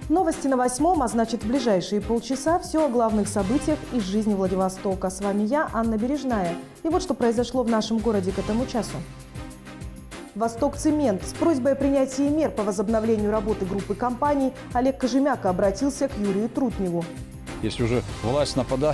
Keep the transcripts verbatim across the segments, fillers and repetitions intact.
Новости на восьмом, а значит в ближайшие полчаса все о главных событиях из жизни Владивостока. С вами я, Анна Бережная. И вот что произошло в нашем городе к этому часу. «Восток-Цемент». С просьбой о принятии мер по возобновлению работы группы компаний Олег Кожемяка обратился к Юрию Трутневу. Если уже власть нападает,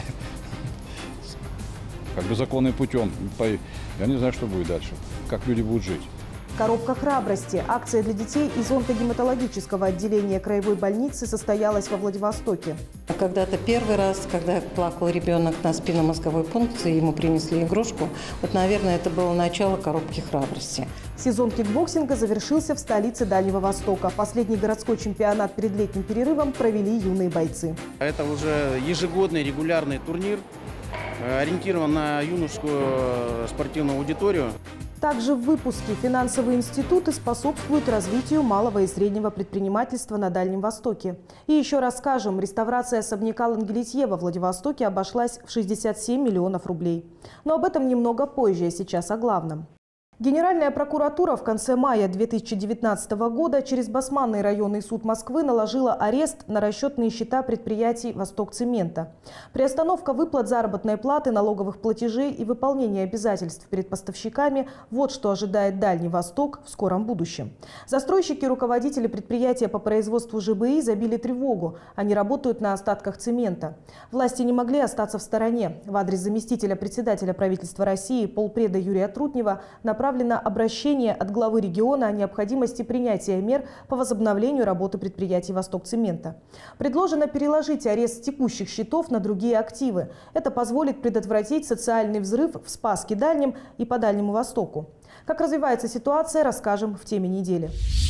как бы законным путем, я не знаю, что будет дальше, как люди будут жить. Коробка храбрости. Акция для детей из онкогематологического отделения краевой больницы состоялась во Владивостоке. Когда-то первый раз, когда плакал ребенок на спинномозговой пункции, ему принесли игрушку, вот, наверное, это было начало коробки храбрости. Сезон кикбоксинга завершился в столице Дальнего Востока. Последний городской чемпионат перед летним перерывом провели юные бойцы. Это уже ежегодный регулярный турнир, ориентирован на юношескую спортивную аудиторию. Также в выпуске финансовые институты способствуют развитию малого и среднего предпринимательства на Дальнем Востоке. И еще расскажем, реставрация особняка Лангелитье во Владивостоке обошлась в шестьдесят семь миллионов рублей. Но об этом немного позже, а сейчас о главном. Генеральная прокуратура в конце мая две тысячи девятнадцатого года через Басманный районный суд Москвы наложила арест на расчетные счета предприятий «Восток-Цемента». Приостановка выплат заработной платы, налоговых платежей и выполнения обязательств перед поставщиками – вот что ожидает Дальний Восток в скором будущем. Застройщики и руководители предприятия по производству ЖБИ забили тревогу. Они работают на остатках цемента. Власти не могли остаться в стороне. В адрес заместителя председателя правительства России, полпреда Юрия Трутнева, направлено направлено обращение от главы региона о необходимости принятия мер по возобновлению работы предприятий «Восток-Цемента». Предложено переложить арест текущих счетов на другие активы. Это позволит предотвратить социальный взрыв в Спасске Дальнем и по Дальнему Востоку. Как развивается ситуация, расскажем в теме недели.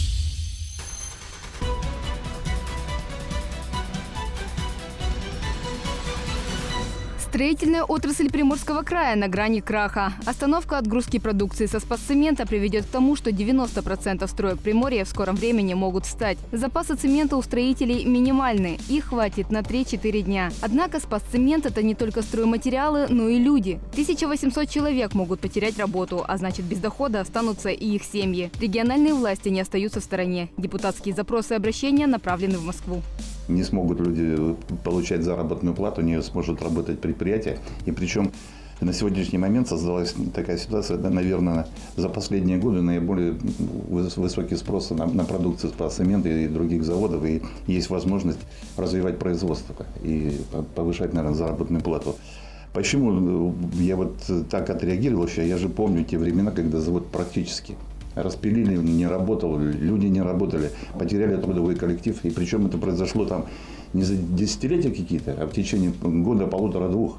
Строительная отрасль Приморского края на грани краха. Остановка отгрузки продукции со Спасцемента приведет к тому, что девяносто процентов строек Приморья в скором времени могут встать. Запасы цемента у строителей минимальны. Их хватит на три-четыре дня. Однако Спасцемент – это не только стройматериалы, но и люди. тысяча восемьсот человек могут потерять работу, а значит без дохода останутся и их семьи. Региональные власти не остаются в стороне. Депутатские запросы и обращения направлены в Москву. Не смогут люди получать заработную плату, не сможет работать предприятие. И причем на сегодняшний момент создалась такая ситуация, да, наверное, за последние годы наиболее высокий спрос на, на продукцию Спасцемента и других заводов. И есть возможность развивать производство и повышать, наверное, заработную плату. Почему я вот так отреагировал? Я же помню те времена, когда завод практически распилили, не работал, люди не работали, потеряли трудовой коллектив. И причем это произошло там не за десятилетия какие-то, а в течение года, полутора-двух.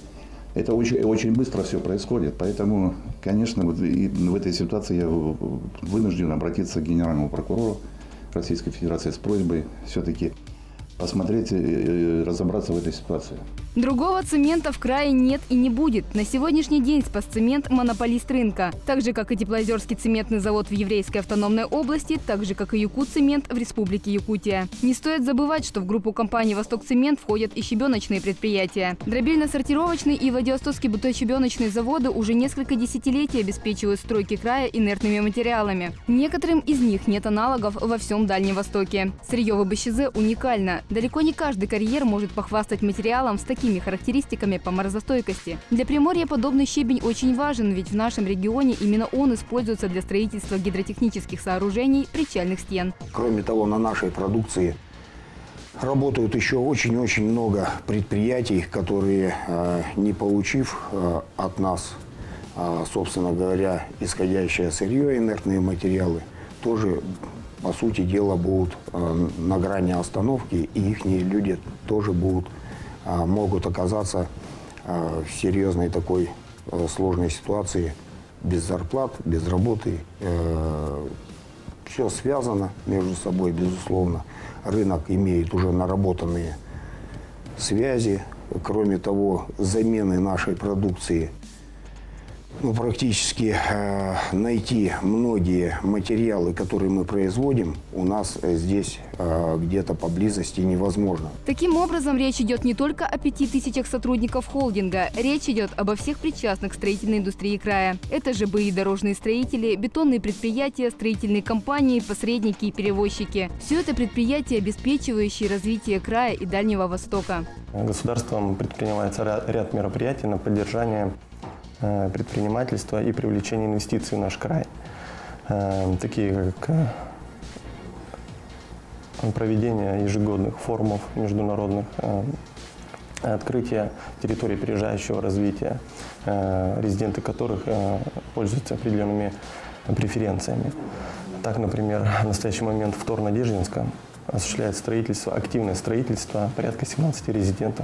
Это очень, очень быстро все происходит. Поэтому, конечно, вот и в этой ситуации я вынужден обратиться к генеральному прокурору Российской Федерации с просьбой все-таки посмотреть и разобраться в этой ситуации. Другого цемента в крае нет и не будет. На сегодняшний день Спасцемент – монополист рынка. Так же, как и Теплоозерский цементный завод в Еврейской автономной области, так же, как и Якутцемент в Республике Якутия. Не стоит забывать, что в группу компаний «Восток-Цемент» входят и щебеночные предприятия. Дробильно-сортировочный и Владивостокский бутылочно-щебеночные заводы уже несколько десятилетий обеспечивают стройки края инертными материалами. Некоторым из них нет аналогов во всем Дальнем Востоке. Сырье в ВБЩЗ уникально. Далеко не каждый карьер может похвастать материалом с такими характеристиками по морозостойкости. Для Приморья подобный щебень очень важен, ведь в нашем регионе именно он используется для строительства гидротехнических сооружений причальных стен. Кроме того, на нашей продукции работают еще очень-очень много предприятий, которые, не получив от нас, собственно говоря, исходящее сырье, инертные материалы, тоже, по сути дела, будут на грани остановки, и их люди тоже будут могут оказаться в серьезной такой сложной ситуации, без зарплат, без работы. Все связано между собой, безусловно. Рынок имеет уже наработанные связи. Кроме того, замены нашей продукции Ну, практически э, найти многие материалы, которые мы производим, у нас здесь э, где-то поблизости невозможно. Таким образом, речь идет не только о пяти тысячах сотрудников холдинга. Речь идет обо всех причастных к строительной индустрии края. Это ЖБИ, дорожные строители, бетонные предприятия, строительные компании, посредники и перевозчики. Все это предприятия, обеспечивающие развитие края и Дальнего Востока. Государством предпринимается ряд мероприятий на поддержание предпринимательства и привлечение инвестиций в наш край. Такие как проведение ежегодных форумов международных, открытие территорий опережающего развития, резиденты которых пользуются определенными преференциями. Так, например, в настоящий момент в Торно-Надеждинском осуществляет строительство, активное строительство порядка семнадцати резидентов.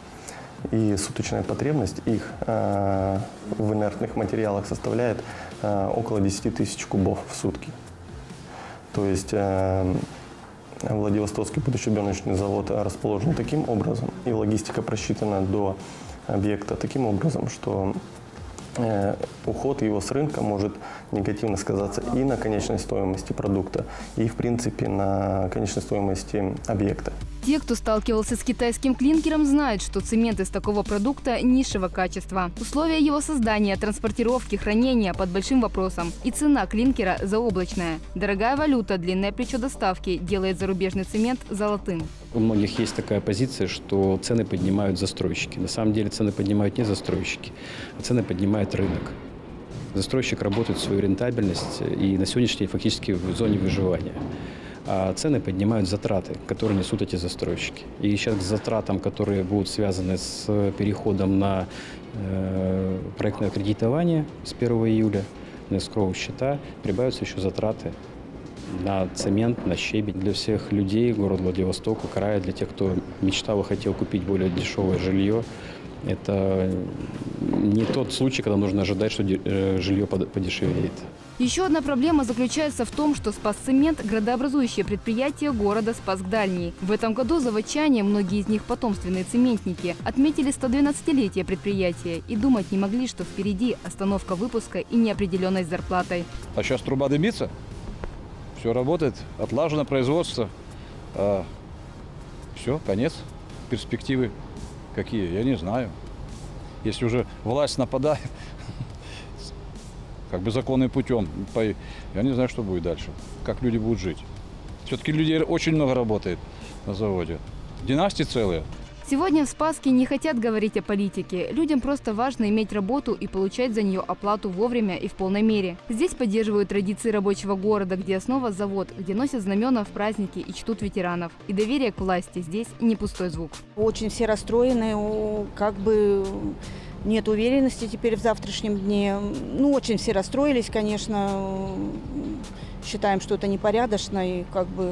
И суточная потребность их э, в инертных материалах составляет э, около десяти тысяч кубов в сутки. То есть э, Владивостокский путощебеночный завод расположен таким образом, и логистика просчитана до объекта таким образом, что э, уход его с рынка может негативно сказаться и на конечной стоимости продукта, и в принципе на конечной стоимости объекта. Те, кто сталкивался с китайским клинкером, знают, что цемент из такого продукта низшего качества. Условия его создания, транспортировки, хранения под большим вопросом. И цена клинкера заоблачная. Дорогая валюта, длинное плечо доставки делает зарубежный цемент золотым. У многих есть такая позиция, что цены поднимают застройщики. На самом деле цены поднимают не застройщики, а цены поднимает рынок. Застройщик работает в свою рентабельность и на сегодняшний день фактически в зоне выживания. А цены поднимают затраты, которые несут эти застройщики. И сейчас к затратам, которые будут связаны с переходом на э, проектное кредитование с первого июля, на эскроу счета, прибавятся еще затраты на цемент, на щебень. Для всех людей города Владивостока, края, для тех, кто мечтал и хотел купить более дешевое жилье, это не тот случай, когда нужно ожидать, что жилье подешевеет. Еще одна проблема заключается в том, что Спасцемент – градообразующее предприятие города Спасск-Дальний. В этом году заводчане, многие из них потомственные цементники, отметили сто двенадцатилетие предприятия и думать не могли, что впереди остановка выпуска и неопределенность зарплатой. А сейчас труба дымится, все работает, отлажено производство. А, все, конец, перспективы какие, я не знаю. Если уже власть нападает, как бы законным путем, я не знаю, что будет дальше, как люди будут жить. Все-таки людей очень много работает на заводе, династии целые. Сегодня в Спасске не хотят говорить о политике. Людям просто важно иметь работу и получать за нее оплату вовремя и в полной мере. Здесь поддерживают традиции рабочего города, где основа завод, где носят знамена в праздники и чтут ветеранов. И доверие к власти здесь не пустой звук. Очень все расстроены, как бы нет уверенности теперь в завтрашнем дне. Ну, очень все расстроились, конечно. Считаем, что это непорядочно и как бы...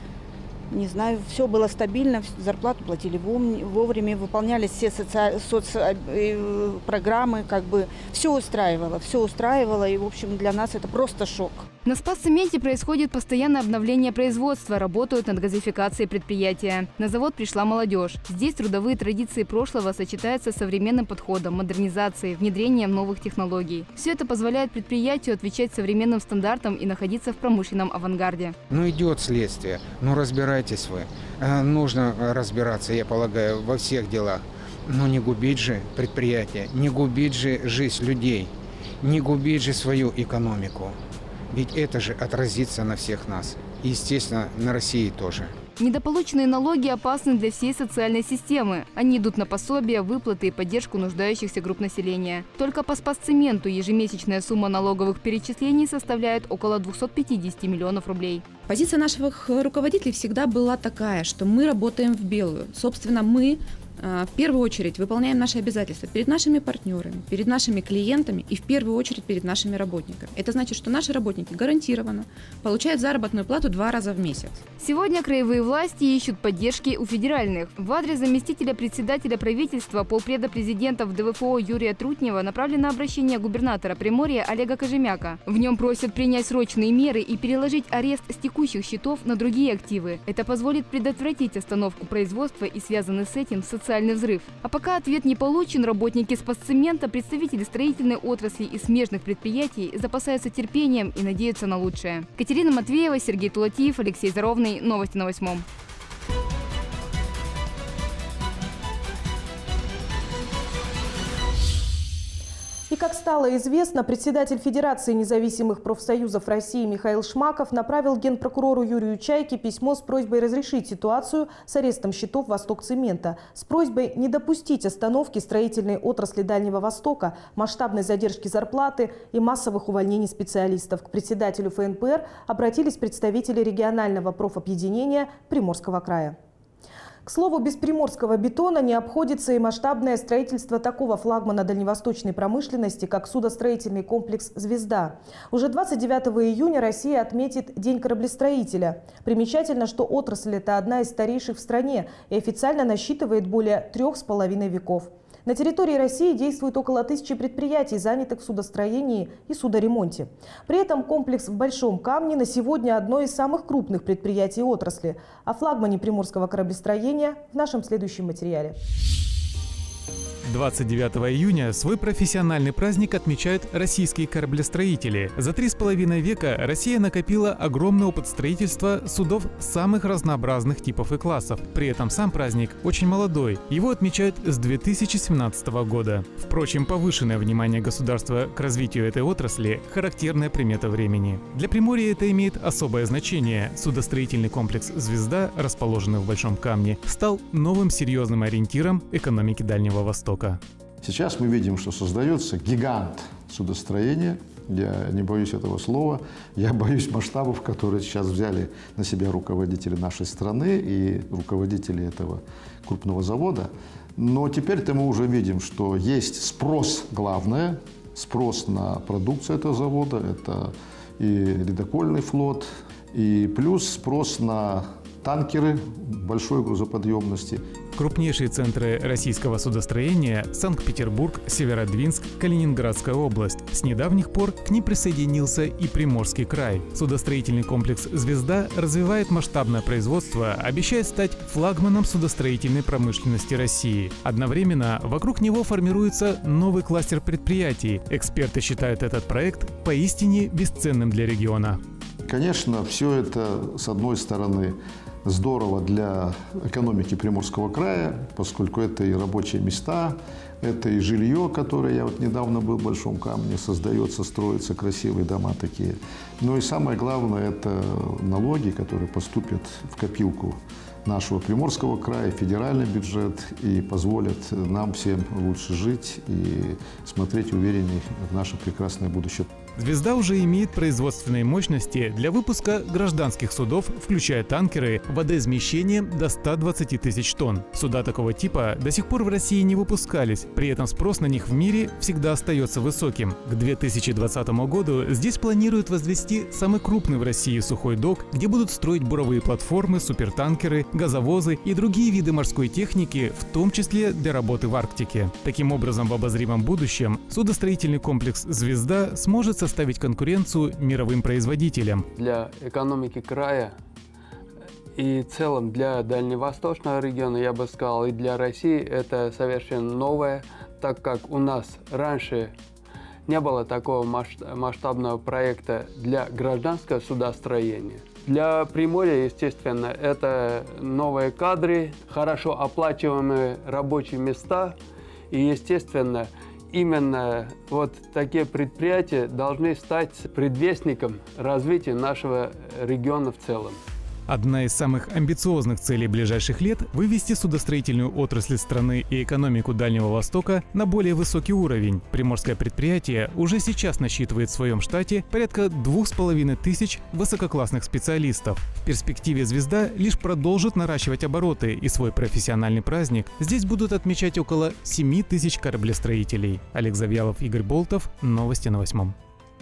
Не знаю, все было стабильно, зарплату платили вовремя, выполнялись все соци... соцпрограммы, как бы все устраивало, все устраивало, и, в общем, для нас это просто шок. На Спасцементе происходит постоянное обновление производства, работают над газификацией предприятия. На завод пришла молодежь. Здесь трудовые традиции прошлого сочетаются с современным подходом, модернизацией, внедрением новых технологий. Все это позволяет предприятию отвечать современным стандартам и находиться в промышленном авангарде. Ну, идет следствие, ну, разбирайтесь вы. Нужно разбираться, я полагаю, во всех делах. Но не губить же предприятие, не губить же жизнь людей, не губить же свою экономику. Ведь это же отразится на всех нас. И, естественно, на России тоже. Недополученные налоги опасны для всей социальной системы. Они идут на пособия, выплаты и поддержку нуждающихся групп населения. Только по Спасцементу ежемесячная сумма налоговых перечислений составляет около двухсот пятидесяти миллионов рублей. Позиция наших руководителей всегда была такая, что мы работаем в белую. Собственно, мы в первую очередь выполняем наши обязательства перед нашими партнерами, перед нашими клиентами и в первую очередь перед нашими работниками. Это значит, что наши работники гарантированно получают заработную плату два раза в месяц. Сегодня краевые власти ищут поддержки у федеральных. В адрес заместителя председателя правительства, полпреда президента в ДВФО Юрия Трутнева направлено обращение губернатора Приморья Олега Кожемяка. В нем просят принять срочные меры и переложить арест с текущих счетов на другие активы. Это позволит предотвратить остановку производства и связанный с этим социальный социальный взрыв. А пока ответ не получен, работники спасцемента, представители строительной отрасли и смежных предприятий запасаются терпением и надеются на лучшее. Катерина Матвеева, Сергей Тулатиев, Алексей Заровный. Новости на восьмом. И, как стало известно, председатель Федерации независимых профсоюзов России Михаил Шмаков направил генпрокурору Юрию Чайке письмо с просьбой разрешить ситуацию с арестом счетов «Востокцемента», с просьбой не допустить остановки строительной отрасли Дальнего Востока, масштабной задержки зарплаты и массовых увольнений специалистов. К председателю Эф Эн Пэ Эр обратились представители регионального профобъединения Приморского края. К слову, без приморского бетона не обходится и масштабное строительство такого флагмана дальневосточной промышленности, как судостроительный комплекс «Звезда». Уже двадцать девятого июня Россия отметит День кораблестроителя. Примечательно, что отрасль – это одна из старейших в стране и официально насчитывает более трех с половиной веков. На территории России действует около тысячи предприятий, занятых в судостроении и судоремонте. При этом комплекс в Большом Камне на сегодня одно из самых крупных предприятий отрасли. О флагмане приморского кораблестроения в нашем следующем материале. двадцать девятого июня свой профессиональный праздник отмечают российские кораблестроители. За три с половиной века Россия накопила огромный опыт строительства судов самых разнообразных типов и классов. При этом сам праздник очень молодой. Его отмечают с две тысячи семнадцатого года. Впрочем, повышенное внимание государства к развитию этой отрасли – характерная примета времени. Для Приморья это имеет особое значение. Судостроительный комплекс «Звезда», расположенный в Большом Камне, стал новым серьезным ориентиром экономики Дальнего Востока. Сейчас мы видим, что создается гигант судостроения. Я не боюсь этого слова. Я боюсь масштабов, которые сейчас взяли на себя руководители нашей страны и руководители этого крупного завода. Но теперь-то мы уже видим, что есть спрос, главное, спрос на продукцию этого завода. Это и ледокольный флот, и плюс спрос на танкеры большой грузоподъемности. Крупнейшие центры российского судостроения – Санкт-Петербург, Северодвинск, Калининградская область. С недавних пор к ним присоединился и Приморский край. Судостроительный комплекс «Звезда» развивает масштабное производство, обещает стать флагманом судостроительной промышленности России. Одновременно вокруг него формируется новый кластер предприятий. Эксперты считают этот проект поистине бесценным для региона. Конечно, все это, с одной стороны, здорово для экономики Приморского края, поскольку это и рабочие места, это и жилье, которое, я вот недавно был в Большом Камне, создается, строятся красивые дома такие. Но и самое главное, это налоги, которые поступят в копилку нашего Приморского края, федеральный бюджет, и позволят нам всем лучше жить и смотреть уверенней в наше прекрасное будущее. «Звезда» уже имеет производственные мощности для выпуска гражданских судов, включая танкеры, водоизмещением до ста двадцати тысяч тонн. Суда такого типа до сих пор в России не выпускались, при этом спрос на них в мире всегда остается высоким. К две тысячи двадцатому году здесь планируют возвести самый крупный в России сухой док, где будут строить буровые платформы, супертанкеры, газовозы и другие виды морской техники, в том числе для работы в Арктике. Таким образом, в обозримом будущем судостроительный комплекс «Звезда» сможет составить конкуренцию мировым производителям. Для экономики края и в целом для дальневосточного региона, я бы сказал, и для России это совершенно новое, так как у нас раньше не было такого масштабного проекта для гражданского судостроения. Для Приморья, естественно, это новые кадры, хорошо оплачиваемые рабочие места и, естественно, именно вот такие предприятия должны стать предвестником развития нашего региона в целом. Одна из самых амбициозных целей ближайших лет – вывести судостроительную отрасль страны и экономику Дальнего Востока на более высокий уровень. Приморское предприятие уже сейчас насчитывает в своем штате порядка двух с половиной тысяч высококлассных специалистов. В перспективе «Звезда» лишь продолжит наращивать обороты, и свой профессиональный праздник здесь будут отмечать около семи тысяч кораблестроителей. Олег Завьялов, Игорь Болтов. Новости на восьмом.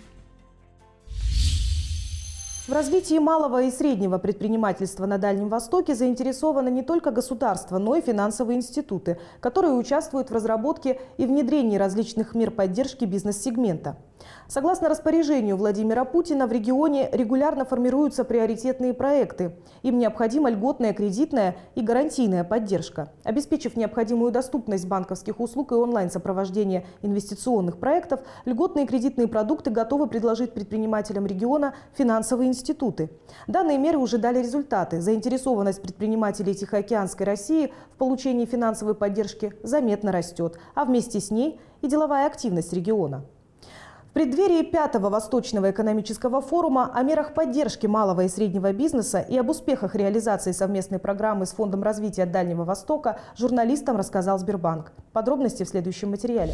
В развитии малого и среднего предпринимательства на Дальнем Востоке заинтересовано не только государство, но и финансовые институты, которые участвуют в разработке и внедрении различных мер поддержки бизнес-сегмента. Согласно распоряжению Владимира Путина, в регионе регулярно формируются приоритетные проекты. Им необходима льготная кредитная и гарантийная поддержка. Обеспечив необходимую доступность банковских услуг и онлайн-сопровождение инвестиционных проектов, льготные кредитные продукты готовы предложить предпринимателям региона финансовые институты. Данные меры уже дали результаты. Заинтересованность предпринимателей Тихоокеанской России в получении финансовой поддержки заметно растет, а вместе с ней и деловая активность региона. В преддверии пятого Восточного экономического форума о мерах поддержки малого и среднего бизнеса и об успехах реализации совместной программы с Фондом развития Дальнего Востока журналистам рассказал Сбербанк. Подробности в следующем материале.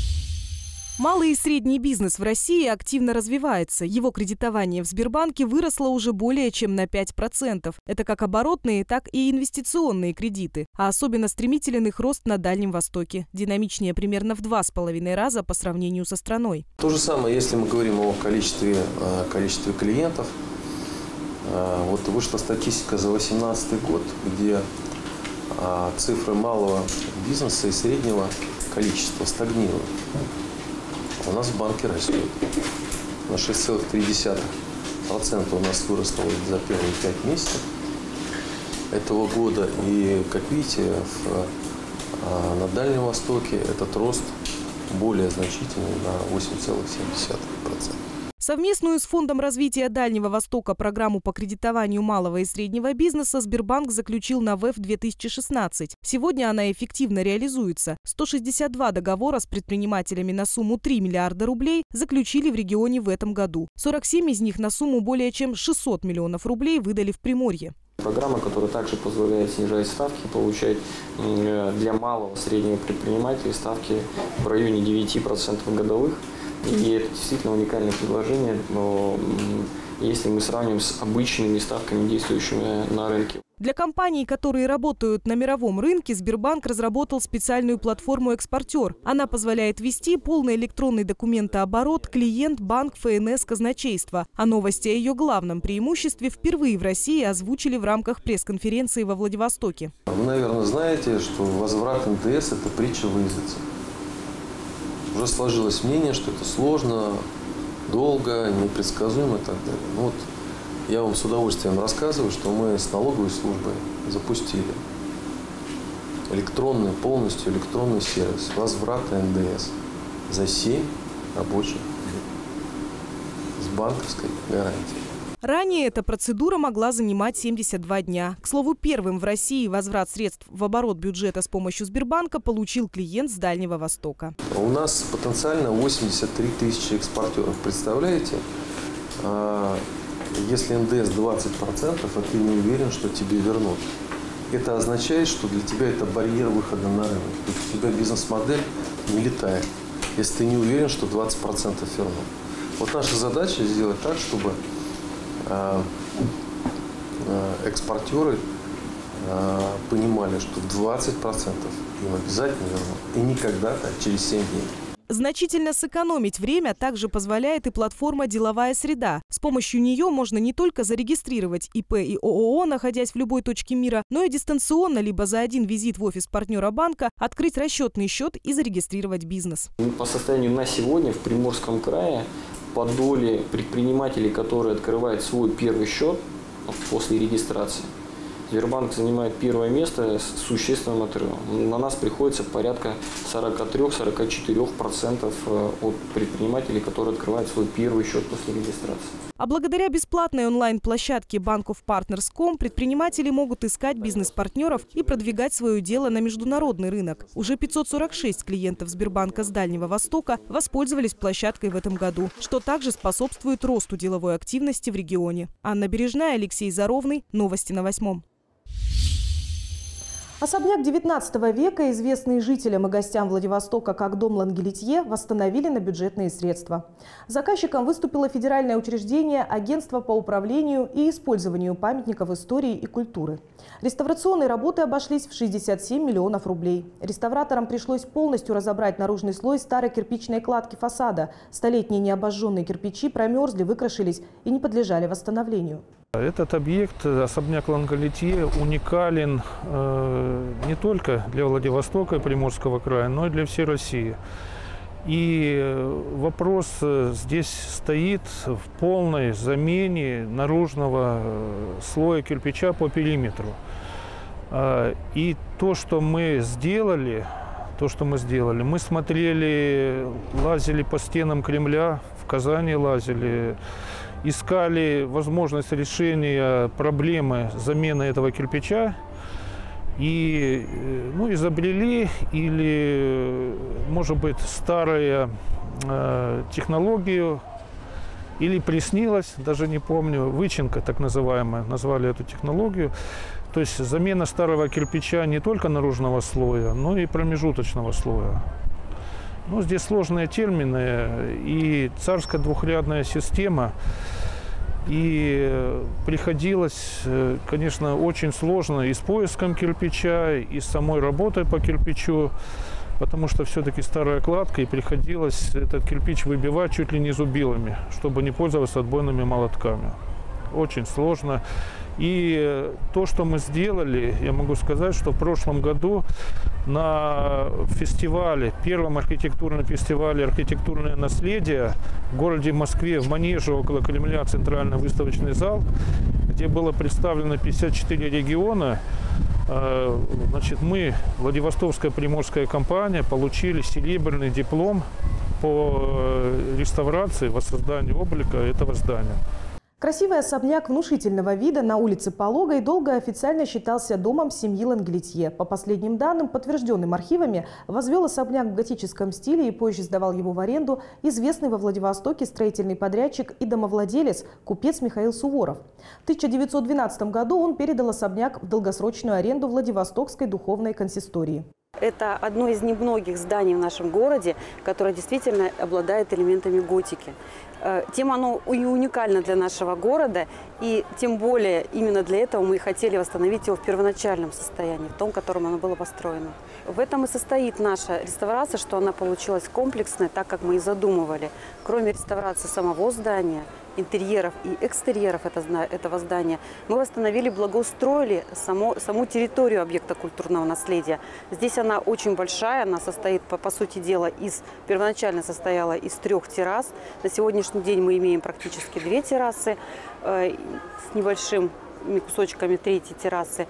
Малый и средний бизнес в России активно развивается. Его кредитование в Сбербанке выросло уже более чем на пять процентов. Это как оборотные, так и инвестиционные кредиты. А особенно стремителен их рост на Дальнем Востоке. Динамичнее примерно в два с половиной раза по сравнению со страной. То же самое, если мы говорим о количестве, количестве клиентов. Вот вышла статистика за две тысячи восемнадцатый год, где цифры малого бизнеса и среднего количества стагнируют. У нас в банке растет. На шесть целых три десятых процента у нас выросло за первые пять месяцев этого года. И, как видите, в, на Дальнем Востоке этот рост более значительный на восемь целых семь десятых процента. Совместную с Фондом развития Дальнего Востока программу по кредитованию малого и среднего бизнеса Сбербанк заключил на ВЭФ две тысячи шестнадцать. Сегодня она эффективно реализуется. сто шестьдесят два договора с предпринимателями на сумму три миллиарда рублей заключили в регионе в этом году. сорок семь из них на сумму более чем шестьсот миллионов рублей выдали в Приморье. Программа, которая также позволяет снижать ставки, получать для малого и среднего предпринимателя ставки в районе девяти процентов годовых. И это действительно уникальное предложение, но если мы сравним с обычными ставками, действующими на рынке. Для компаний, которые работают на мировом рынке, Сбербанк разработал специальную платформу «Экспортер». Она позволяет вести полный электронный документооборот клиент, банк, ФНС, казначейство. А новости о ее главном преимуществе впервые в России озвучили в рамках пресс-конференции во Владивостоке. Вы, наверное, знаете, что возврат эн дэ эс – это притча во языцах. Уже сложилось мнение, что это сложно, долго, непредсказуемо и так далее. Ну вот я вам с удовольствием рассказываю, что мы с налоговой службой запустили электронный, полностью электронный сервис возврата эн дэ эс за семь рабочих дней с банковской гарантией. Ранее эта процедура могла занимать семьдесят два дня. К слову, первым в России возврат средств в оборот бюджета с помощью Сбербанка получил клиент с Дальнего Востока. У нас потенциально восемьдесят три тысячи экспортеров. Представляете? Если эн дэ эс двадцать процентов, а ты не уверен, что тебе вернут. Это означает, что для тебя это барьер выхода на рынок. То есть у тебя бизнес-модель не летает, если ты не уверен, что двадцать процентов вернут. Вот наша задача сделать так, чтобы экспортеры понимали, что двадцать процентов им обязательно вернут. И не когда-то, а через семь дней. Значительно сэкономить время также позволяет и платформа «Деловая среда». С помощью нее можно не только зарегистрировать и пэ и о о о, находясь в любой точке мира, но и дистанционно, либо за один визит в офис партнера банка, открыть расчетный счет и зарегистрировать бизнес. По состоянию на сегодня в Приморском крае по доле предпринимателей, которые открывают свой первый счет после регистрации, Сбербанк занимает первое место с существенным отрывом. На нас приходится порядка сорок три — сорок четыре процента от предпринимателей, которые открывают свой первый счет после регистрации. А благодаря бесплатной онлайн-площадке банк оф партнерс точка ком предприниматели могут искать бизнес-партнеров и продвигать свое дело на международный рынок. Уже пятьсот сорок шесть клиентов Сбербанка с Дальнего Востока воспользовались площадкой в этом году, что также способствует росту деловой активности в регионе. Анна Бережная, Алексей Заровный. Новости на Восьмом. Особняк девятнадцатого века, известный жителям и гостям Владивостока как дом Лангелитье, восстановили на бюджетные средства. Заказчиком выступило федеральное учреждение Агентство по управлению и использованию памятников истории и культуры. Реставрационные работы обошлись в шестьдесят семь миллионов рублей. Реставраторам пришлось полностью разобрать наружный слой старой кирпичной кладки фасада. Столетние необожженные кирпичи промерзли, выкрашились и не подлежали восстановлению. Этот объект, особняк Лангелитье, уникален э, не только для Владивостока и Приморского края, но и для всей России. И вопрос здесь стоит в полной замене наружного слоя кирпича по периметру. И то, что мы сделали, то, что мы сделали, мы смотрели, лазили по стенам Кремля, в Казани лазили, искали возможность решения проблемы замены этого кирпича. И ну, изобрели или, может быть, старую э, технологию, или приснилось, даже не помню, вычинка так называемая, назвали эту технологию. То есть замена старого кирпича не только наружного слоя, но и промежуточного слоя. Ну, здесь сложные термины, и царская двухрядная система. И приходилось, конечно, очень сложно и с поиском кирпича, и с самой работой по кирпичу, потому что все-таки старая кладка, и приходилось этот кирпич выбивать чуть ли не зубилами, чтобы не пользоваться отбойными молотками. Очень сложно. И то, что мы сделали, я могу сказать, что в прошлом году на фестивале, первом архитектурном фестивале «Архитектурное наследие» в городе Москве, в Манеже около Кремля, центральный выставочный зал, где было представлено пятьдесят четыре региона, значит, мы, Владивостокская приморская компания, получили серебряный диплом по реставрации, воссозданию облика этого здания. Красивый особняк внушительного вида на улице Пологой долго официально считался домом семьи Лангельтье. По последним данным, подтвержденным архивами, возвел особняк в готическом стиле и позже сдавал его в аренду известный во Владивостоке строительный подрядчик и домовладелец, купец Михаил Суворов. В тысяча девятьсот двенадцатом году он передал особняк в долгосрочную аренду Владивостокской духовной консистории. Это одно из немногих зданий в нашем городе, которое действительно обладает элементами готики. Тем оно и уникально для нашего города, и тем более именно для этого мы и хотели восстановить его в первоначальном состоянии, в том, в котором оно было построено. В этом и состоит наша реставрация, что она получилась комплексной, так как мы и задумывали. Кроме реставрации самого здания, интерьеров и экстерьеров этого здания, мы восстановили, благоустроили само, саму территорию объекта культурного наследия. Здесь она очень большая, она состоит, по, по сути дела, из, первоначально состояла из трех террас. На сегодняшний день мы имеем практически две террасы э, с небольшими кусочками третьей террасы.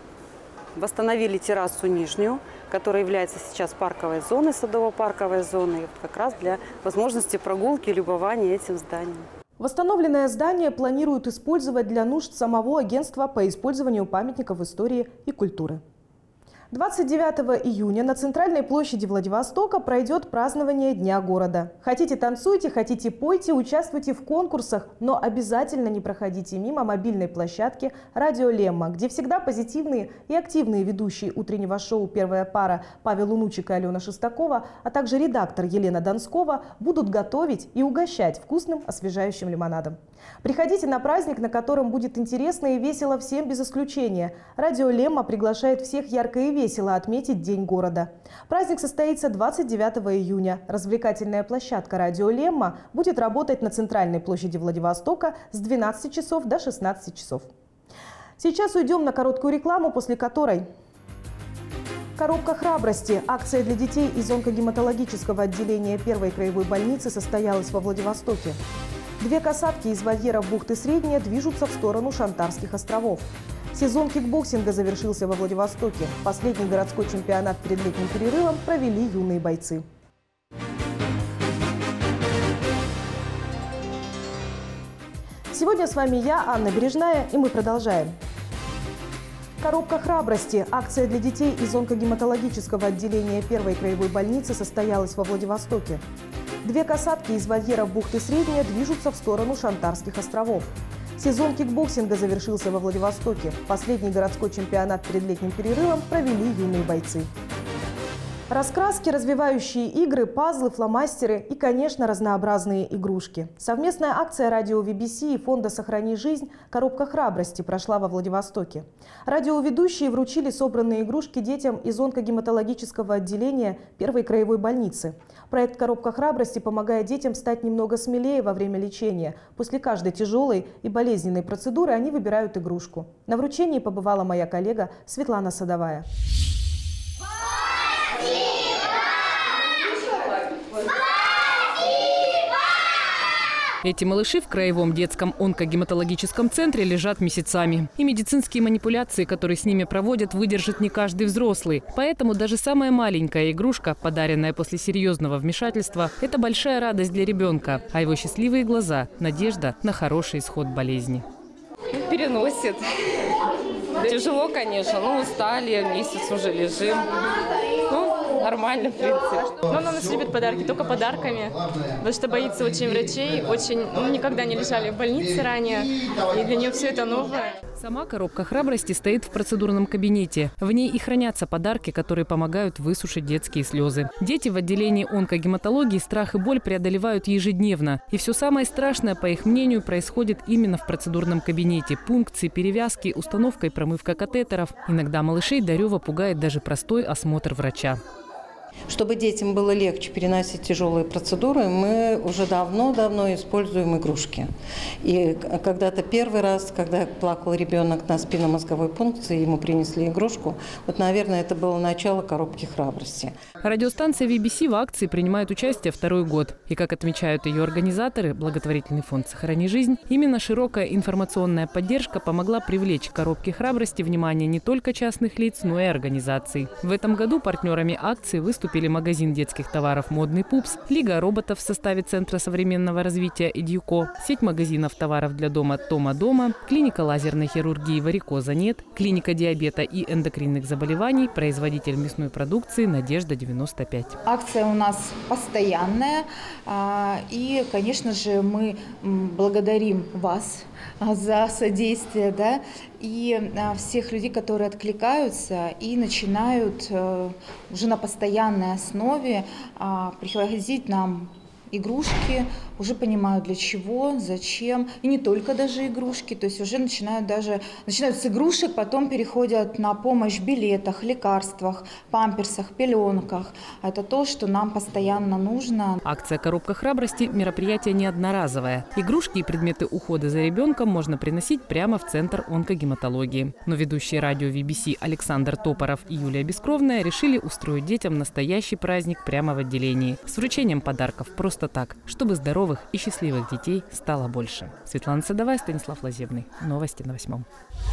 Восстановили террасу нижнюю, которая является сейчас парковой зоной, садово-парковой зоной, как раз для возможности прогулки и любования этим зданием. Восстановленное здание планируют использовать для нужд самого агентства по использованию памятников истории и культуры. двадцать девятого июня на центральной площади Владивостока пройдет празднование Дня города. Хотите танцуйте, хотите пойте, участвуйте в конкурсах, но обязательно не проходите мимо мобильной площадки «Радио Лемма», где всегда позитивные и активные ведущие утреннего шоу «Первая пара» Павел Лунучик и Алена Шестакова, а также редактор Елена Донскова будут готовить и угощать вкусным освежающим лимонадом. Приходите на праздник, на котором будет интересно и весело всем без исключения. «Радио Лемма» приглашает всех ярко и весело весело отметить День города. Праздник состоится двадцать девятого июня. Развлекательная площадка «Радио Лемма» будет работать на центральной площади Владивостока с двенадцати часов до шестнадцати часов. Сейчас уйдем на короткую рекламу, после которой... Коробка храбрости. Акция для детей из онкогематологического отделения первой краевой больницы состоялась во Владивостоке. Две касатки из вольеров бухты Средняя движутся в сторону Шантарских островов. Сезон кикбоксинга завершился во Владивостоке. Последний городской чемпионат перед летним перерывом провели юные бойцы. Сегодня с вами я, Анна Бережная, и мы продолжаем. Коробка храбрости. Акция для детей из онкогематологического отделения первой краевой больницы состоялась во Владивостоке. Две касатки из вольеров бухты Средняя движутся в сторону Шантарских островов. Сезон кикбоксинга завершился во Владивостоке. Последний городской чемпионат перед летним перерывом провели юные бойцы. Раскраски, развивающие игры, пазлы, фломастеры и, конечно, разнообразные игрушки. Совместная акция радио Ви Би Си и фонда «Сохрани жизнь» «Коробка храбрости» прошла во Владивостоке. Радиоведущие вручили собранные игрушки детям из онкогематологического отделения первой краевой больницы. Проект «Коробка храбрости» помогает детям стать немного смелее во время лечения. После каждой тяжелой и болезненной процедуры они выбирают игрушку. На вручении побывала моя коллега Светлана Садовая. Спасибо! Эти малыши в краевом детском онкогематологическом центре лежат месяцами. И медицинские манипуляции, которые с ними проводят, выдержит не каждый взрослый. Поэтому даже самая маленькая игрушка, подаренная после серьезного вмешательства, это большая радость для ребенка. А его счастливые глаза – надежда на хороший исход болезни. Переносит. Тяжело, конечно, но устали, месяц уже лежим. Ну, нормально, в принципе. Но она у нас любит подарки, только подарками, потому что боится очень врачей, очень, ну, никогда не лежали в больнице ранее, и для нее все это новое. Сама коробка храбрости стоит в процедурном кабинете. В ней и хранятся подарки, которые помогают высушить детские слезы. Дети в отделении онкогематологии страх и боль преодолевают ежедневно. И все самое страшное, по их мнению, происходит именно в процедурном кабинете. Пункции, перевязки, установка и промывка катетеров. Иногда малышей до рева пугает даже простой осмотр врача. Чтобы детям было легче переносить тяжелые процедуры, мы уже давно-давно используем игрушки. И когда-то первый раз, когда плакал ребенок на спинномозговой пункции, ему принесли игрушку, вот, наверное, это было начало коробки храбрости. Радиостанция ви би си в акции принимает участие второй год. И, как отмечают ее организаторы, благотворительный фонд «Сохрани жизнь», именно широкая информационная поддержка помогла привлечь к коробке храбрости внимание не только частных лиц, но и организаций. В этом году партнерами акции выступили Выступили магазин детских товаров «Модный Пупс», Лига роботов в составе Центра современного развития «Эдьюко», сеть магазинов товаров для дома «Тома дома», клиника лазерной хирургии «Варикоза нет», клиника диабета и эндокринных заболеваний, производитель мясной продукции «Надежда девяносто пять». Акция у нас постоянная, и, конечно же, мы благодарим вас за содействие, да, и всех людей, которые откликаются и начинают уже на постоянной основе приходить нам игрушки, уже понимают для чего, зачем, и не только даже игрушки, то есть уже начинают даже, начинают с игрушек, потом переходят на помощь в билетах, лекарствах, памперсах, пеленках. Это то, что нам постоянно нужно. Акция «Коробка храбрости» – мероприятие не одноразовое. Игрушки и предметы ухода за ребенком можно приносить прямо в Центр онкогематологии. Но ведущие радио ви би си Александр Топоров и Юлия Бескровная решили устроить детям настоящий праздник прямо в отделении с вручением подарков просто так, чтобы здоровых и счастливых детей стало больше. Светлана Садовая, Станислав Лазебный. Новости на восьмом.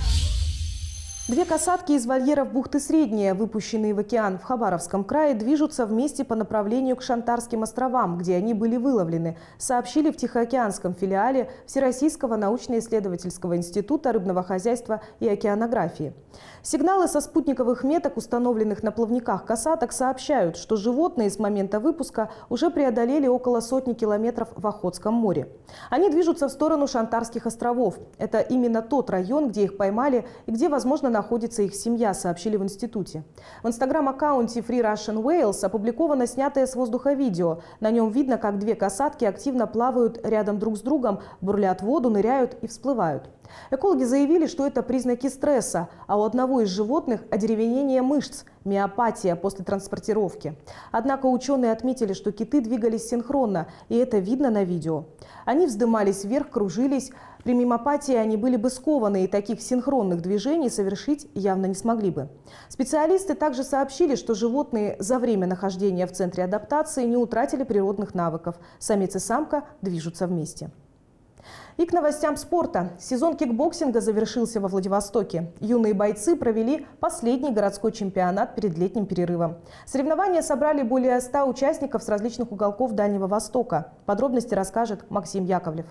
Две касатки из вольеров бухты Средняя, выпущенные в океан в Хабаровском крае, движутся вместе по направлению к Шантарским островам, где они были выловлены, сообщили в Тихоокеанском филиале Всероссийского научно-исследовательского института рыбного хозяйства и океанографии. Сигналы со спутниковых меток, установленных на плавниках касаток, сообщают, что животные с момента выпуска уже преодолели около сотни километров в Охотском море. Они движутся в сторону Шантарских островов. Это именно тот район, где их поймали и где, возможно, находится их семья, сообщили в институте. В инстаграм-аккаунте Free Russian Whales опубликовано снятое с воздуха видео. На нем видно, как две касатки активно плавают рядом друг с другом, бурлят воду, ныряют и всплывают. Экологи заявили, что это признаки стресса, а у одного из животных – одеревенение мышц, миопатия после транспортировки. Однако ученые отметили, что киты двигались синхронно, и это видно на видео. Они вздымались вверх, кружились. При миопатии они были бы скованы, и таких синхронных движений совершить явно не смогли бы. Специалисты также сообщили, что животные за время нахождения в центре адаптации не утратили природных навыков. Самец и самка движутся вместе. И к новостям спорта. Сезон кикбоксинга завершился во Владивостоке. Юные бойцы провели последний городской чемпионат перед летним перерывом. Соревнования собрали более ста участников с различных уголков Дальнего Востока. Подробности расскажет Максим Яковлев.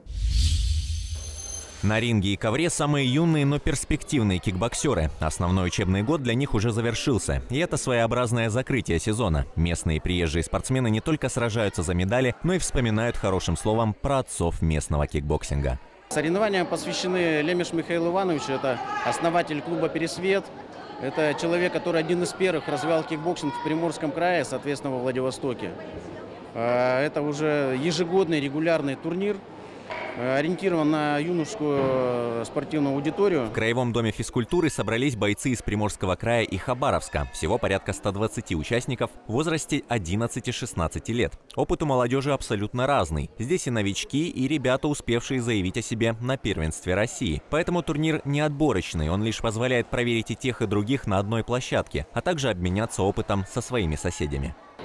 На ринге и ковре самые юные, но перспективные кикбоксеры. Основной учебный год для них уже завершился. И это своеобразное закрытие сезона. Местные приезжие спортсмены не только сражаются за медали, но и вспоминают хорошим словом про отцов местного кикбоксинга. Соревнования посвящены Лемеш Михаилу Ивановичу. Это основатель клуба «Пересвет». Это человек, который один из первых развивал кикбоксинг в Приморском крае, соответственно, во Владивостоке. Это уже ежегодный регулярный турнир, ориентирован на юношескую спортивную аудиторию. В Краевом доме физкультуры собрались бойцы из Приморского края и Хабаровска. Всего порядка ста двадцати участников в возрасте одиннадцати-шестнадцати лет. Опыт у молодежи абсолютно разный. Здесь и новички, и ребята, успевшие заявить о себе на первенстве России. Поэтому турнир не отборочный, он лишь позволяет проверить и тех, и других на одной площадке, а также обменяться опытом со своими соседями.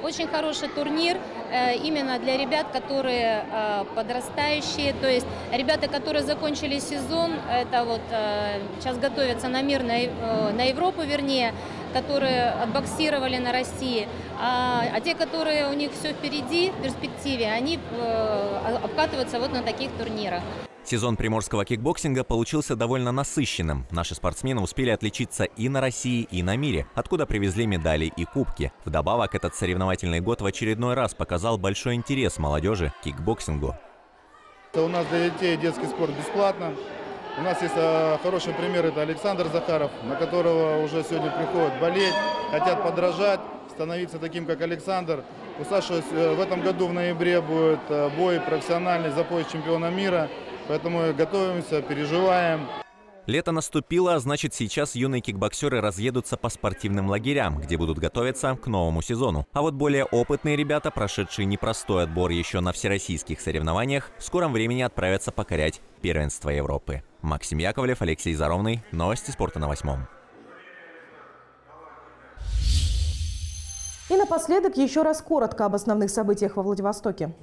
очень хороший турнир э, именно для ребят, которые э, подрастающие, то есть ребята, которые закончили сезон, это вот э, сейчас готовятся на мир, на, э, на Европу, вернее, которые отбоксировали на России, а, а те, которые у них все впереди, в перспективе, они э, обкатываются вот на таких турнирах. Сезон приморского кикбоксинга получился довольно насыщенным. Наши спортсмены успели отличиться и на России, и на мире, откуда привезли медали и кубки. Вдобавок, этот соревновательный год в очередной раз показал большой интерес молодежи к кикбоксингу. У нас для детей детский спорт бесплатно. У нас есть хороший пример, это Александр Захаров, на которого уже сегодня приходят болеть, хотят подражать, становиться таким, как Александр. У Саши в этом году в ноябре будет бой профессиональный за пояс чемпиона мира. Поэтому готовимся, переживаем. Лето наступило, а значит, сейчас юные кикбоксеры разъедутся по спортивным лагерям, где будут готовиться к новому сезону. А вот более опытные ребята, прошедшие непростой отбор еще на всероссийских соревнованиях, в скором времени отправятся покорять первенство Европы. Максим Яковлев, Алексей Заровный. Новости спорта на Восьмом. И напоследок еще раз коротко об основных событиях во Владивостоке.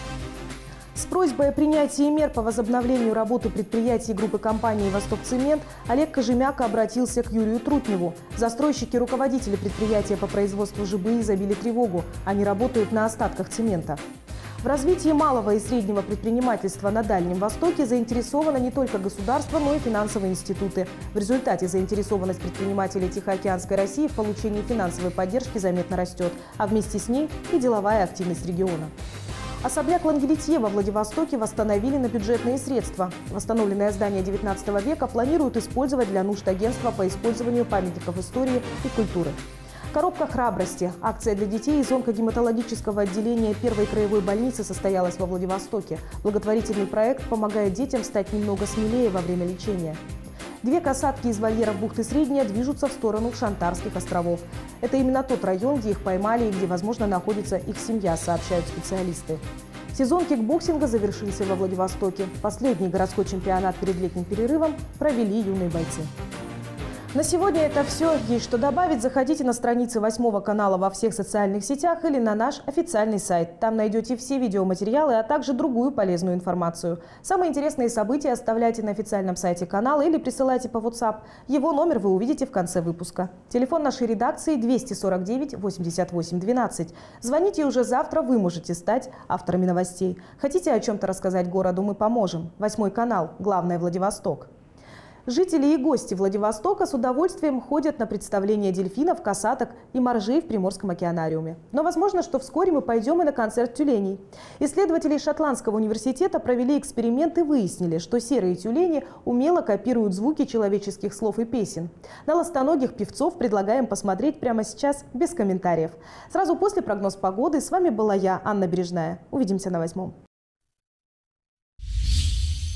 С просьбой о принятии мер по возобновлению работы предприятий группы компании «Востокцемент» Олег Кожемяка обратился к Юрию Трутневу. Застройщики и руководители предприятия по производству ЖБИ забили тревогу. Они работают на остатках цемента. В развитии малого и среднего предпринимательства на Дальнем Востоке заинтересовано не только государство, но и финансовые институты. В результате заинтересованность предпринимателей Тихоокеанской России в получении финансовой поддержки заметно растет, а вместе с ней и деловая активность региона. Особняк Лангелитье во Владивостоке восстановили на бюджетные средства. Восстановленное здание девятнадцатого века планируют использовать для нужд агентства по использованию памятников истории и культуры. Коробка храбрости. Акция для детей из онкогематологического отделения первой краевой больницы состоялась во Владивостоке. Благотворительный проект помогает детям стать немного смелее во время лечения. Две касатки из вольеров бухты Средняя движутся в сторону Шантарских островов. Это именно тот район, где их поймали и где, возможно, находится их семья, сообщают специалисты. Сезон кикбоксинга завершился во Владивостоке. Последний городской чемпионат перед летним перерывом провели юные бойцы. На сегодня это все. Есть что добавить, заходите на страницы Восьмого канала во всех социальных сетях или на наш официальный сайт. Там найдете все видеоматериалы, а также другую полезную информацию. Самые интересные события оставляйте на официальном сайте канала или присылайте по WhatsApp. Его номер вы увидите в конце выпуска. Телефон нашей редакции двести сорок девять восемьдесят восемь двенадцать. Звоните, и уже завтра вы можете стать авторами новостей. Хотите о чем-то рассказать городу, мы поможем. Восьмой канал. Главное, Владивосток. Жители и гости Владивостока с удовольствием ходят на представления дельфинов, касаток и моржей в Приморском океанариуме. Но возможно, что вскоре мы пойдем и на концерт тюленей. Исследователи Шотландского университета провели эксперимент и выяснили, что серые тюлени умело копируют звуки человеческих слов и песен. На ластоногих певцов предлагаем посмотреть прямо сейчас без комментариев. Сразу после прогноз погоды с вами была я, Анна Бережная. Увидимся на Восьмом.